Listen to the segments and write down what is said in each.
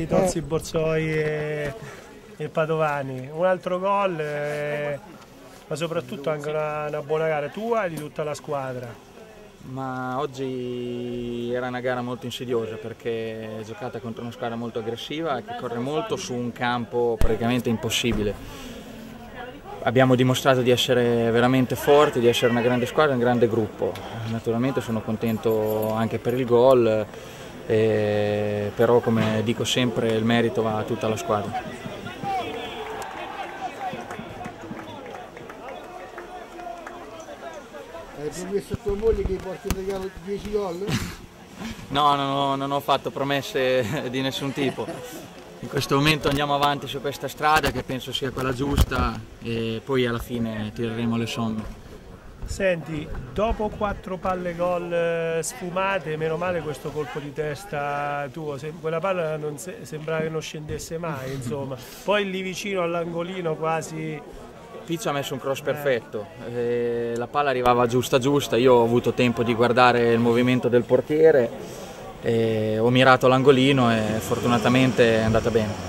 Tozzi, Borzoi e Padovani. Un altro gol, ma soprattutto anche una buona gara tua e di tutta la squadra. Ma oggi era una gara molto insidiosa perché è giocata contro una squadra molto aggressiva che corre molto su un campo praticamente impossibile. Abbiamo dimostrato di essere veramente forti, di essere una grande squadra, un grande gruppo. Naturalmente sono contento anche per il gol, però come dico sempre il merito va a tutta la squadra. Hai promesso a tua moglie che porti in regalo 10 gol? No, non ho fatto promesse di nessun tipo. In questo momento andiamo avanti su questa strada che penso sia quella giusta e poi alla fine tireremo le somme. Senti, dopo 4 palle gol sfumate, meno male questo colpo di testa tuo, quella palla sembrava che non scendesse mai, insomma. Poi lì vicino all'angolino quasi... Pizzo ha messo un cross perfetto, la palla arrivava giusta, io ho avuto tempo di guardare il movimento del portiere, ho mirato l'angolino e fortunatamente è andata bene.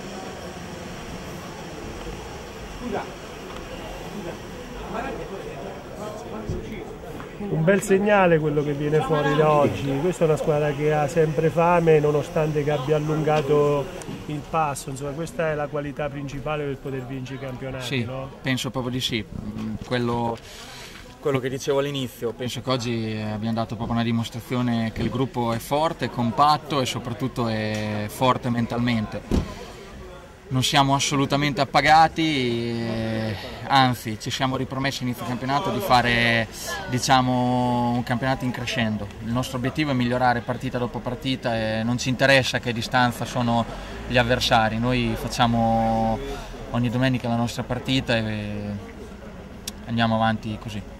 Un bel segnale quello che viene fuori da oggi. Questa è una squadra che ha sempre fame nonostante che abbia allungato il passo, insomma questa è la qualità principale per poter vincere i campionati. Sì, no? Penso proprio di sì, quello che dicevo all'inizio, penso che oggi abbiamo dato proprio una dimostrazione che il gruppo è forte, compatto e soprattutto è forte mentalmente. Non siamo assolutamente appagati, anzi ci siamo ripromessi inizio campionato di fare un campionato in crescendo. Il nostro obiettivo è migliorare partita dopo partita e non ci interessa che distanza sono gli avversari, noi facciamo ogni domenica la nostra partita e andiamo avanti così.